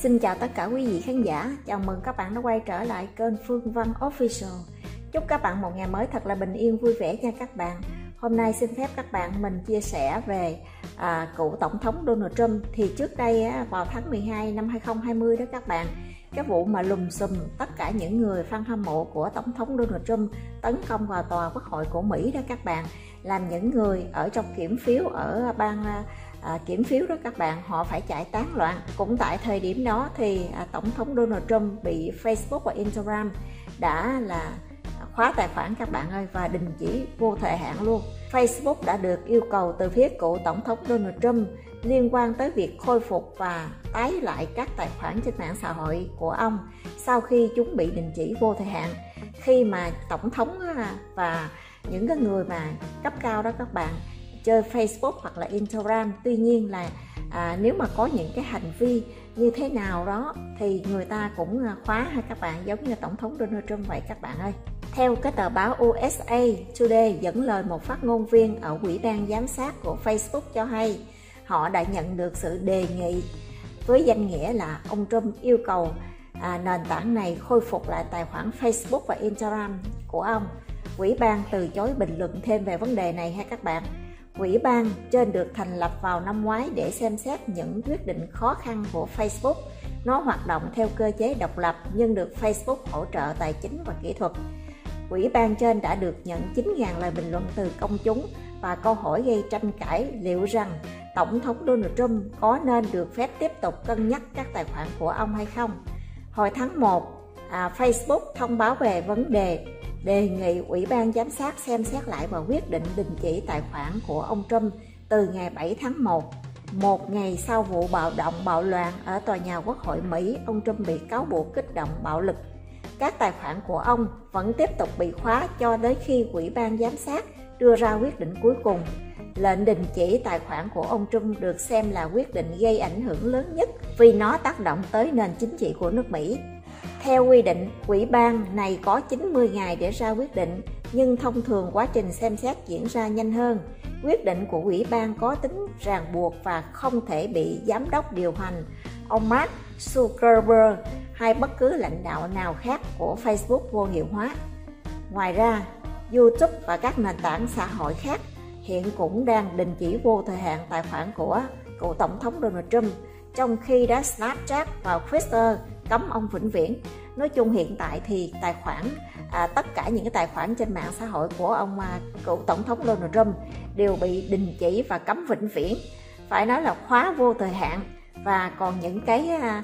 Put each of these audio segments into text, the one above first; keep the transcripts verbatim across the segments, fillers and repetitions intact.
Xin chào tất cả quý vị khán giả, chào mừng các bạn đã quay trở lại kênh Phương Văn Official. Chúc các bạn một ngày mới thật là bình yên vui vẻ nha các bạn. Hôm nay xin phép các bạn mình chia sẻ về à, cựu Tổng thống Donald Trump. Thì trước đây á, vào tháng mười hai năm hai không hai không đó các bạn, cái vụ mà lùm xùm tất cả những người fan hâm mộ của Tổng thống Donald Trump tấn công vào tòa Quốc hội của Mỹ đó các bạn, làm những người ở trong kiểm phiếu ở bang À, kiểm phiếu đó các bạn, họ phải chạy tán loạn. Cũng tại thời điểm đó thì à, Tổng thống Donald Trump bị Facebook và Instagram đã là khóa tài khoản các bạn ơi, và đình chỉ vô thời hạn luôn. Facebook đã được yêu cầu từ phía cựu Tổng thống Donald Trump liên quan tới việc khôi phục và tái lại các tài khoản trên mạng xã hội của ông sau khi chúng bị đình chỉ vô thời hạn. Khi mà Tổng thống và những cái người mà cấp cao đó các bạn chơi Facebook hoặc là Instagram, tuy nhiên là à, nếu mà có những cái hành vi như thế nào đó thì người ta cũng khóa ha các bạn, giống như Tổng thống Donald Trump vậy các bạn ơi. Theo cái tờ báo u ét a Today dẫn lời một phát ngôn viên ở Ủy ban giám sát của Facebook cho hay, họ đã nhận được sự đề nghị với danh nghĩa là ông Trump yêu cầu à, nền tảng này khôi phục lại tài khoản Facebook và Instagram của ông. Ủy ban từ chối bình luận thêm về vấn đề này ha các bạn. Ủy ban trên được thành lập vào năm ngoái để xem xét những quyết định khó khăn của Facebook. Nó hoạt động theo cơ chế độc lập nhưng được Facebook hỗ trợ tài chính và kỹ thuật. Ủy ban trên đã được nhận chín nghìn lời bình luận từ công chúng và câu hỏi gây tranh cãi liệu rằng Tổng thống Donald Trump có nên được phép tiếp tục cân nhắc các tài khoản của ông hay không. Hồi tháng một, à, Facebook thông báo về vấn đề đề nghị Ủy ban giám sát xem xét lại và quyết định đình chỉ tài khoản của ông Trump từ ngày bảy tháng một. Một ngày sau vụ bạo động bạo loạn ở tòa nhà Quốc hội Mỹ, ông Trump bị cáo buộc kích động bạo lực. Các tài khoản của ông vẫn tiếp tục bị khóa cho đến khi Ủy ban giám sát đưa ra quyết định cuối cùng. Lệnh đình chỉ tài khoản của ông Trump được xem là quyết định gây ảnh hưởng lớn nhất vì nó tác động tới nền chính trị của nước Mỹ. Theo quy định, Ủy ban này có chín mươi ngày để ra quyết định, nhưng thông thường quá trình xem xét diễn ra nhanh hơn. Quyết định của Ủy ban có tính ràng buộc và không thể bị giám đốc điều hành, ông Mark Zuckerberg hay bất cứ lãnh đạo nào khác của Facebook vô hiệu hóa. Ngoài ra, YouTube và các nền tảng xã hội khác hiện cũng đang đình chỉ vô thời hạn tài khoản của cựu Tổng thống Donald Trump, trong khi đó Snapchat và Twitter cấm ông vĩnh viễn. Nói chung hiện tại thì tài khoản à, tất cả những cái tài khoản trên mạng xã hội của ông à, cựu Tổng thống Donald Trump đều bị đình chỉ và cấm vĩnh viễn, phải nói là khóa vô thời hạn. Và còn những cái à,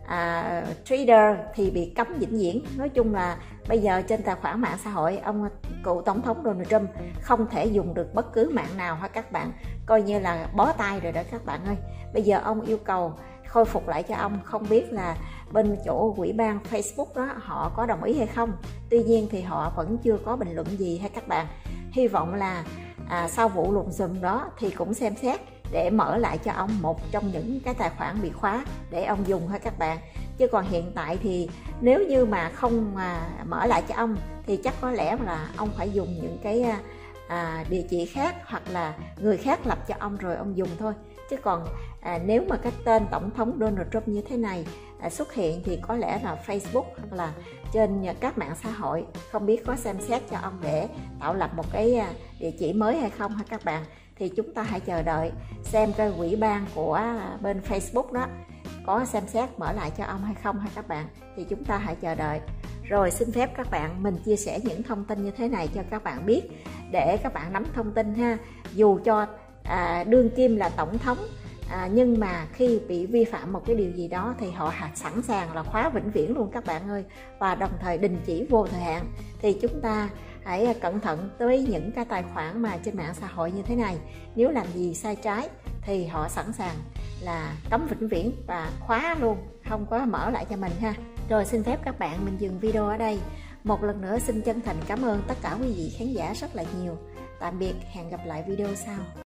à, Twitter thì bị cấm vĩnh viễn. Nói chung là bây giờ trên tài khoản mạng xã hội ông cựu Tổng thống Donald Trump không thể dùng được bất cứ mạng nào ha các bạn, coi như là bó tay rồi đó các bạn ơi. Bây giờ ông yêu cầu khôi phục lại cho ông, không biết là bên chỗ Ủy ban Facebook đó họ có đồng ý hay không. Tuy nhiên thì họ vẫn chưa có bình luận gì hay các bạn. Hy vọng là à, sau vụ lùm xùm đó thì cũng xem xét để mở lại cho ông một trong những cái tài khoản bị khóa để ông dùng ha các bạn. Chứ còn hiện tại thì nếu như mà không mà mở lại cho ông thì chắc có lẽ là ông phải dùng những cái à, địa chỉ khác hoặc là người khác lập cho ông rồi ông dùng thôi. Chứ còn à, nếu mà cái tên Tổng thống Donald Trump như thế này à, xuất hiện thì có lẽ là Facebook hoặc là trên các mạng xã hội không biết có xem xét cho ông để tạo lập một cái à, địa chỉ mới hay không ha các bạn. Thì chúng ta hãy chờ đợi xem cái ủy ban của à, bên Facebook đó có xem xét mở lại cho ông hay không ha các bạn. Thì chúng ta hãy chờ đợi. Rồi xin phép các bạn mình chia sẻ những thông tin như thế này cho các bạn biết để các bạn nắm thông tin ha. Dù cho à, đương kim là tổng thống à, nhưng mà khi bị vi phạm một cái điều gì đó thì họ sẵn sàng là khóa vĩnh viễn luôn các bạn ơi, và đồng thời đình chỉ vô thời hạn. Thì chúng ta hãy cẩn thận tới những cái tài khoản mà trên mạng xã hội như thế này. Nếu làm gì sai trái thì họ sẵn sàng là cấm vĩnh viễn và khóa luôn, không có mở lại cho mình ha. Rồi xin phép các bạn mình dừng video ở đây. Một lần nữa xin chân thành cảm ơn tất cả quý vị khán giả rất là nhiều. Tạm biệt, hẹn gặp lại video sau.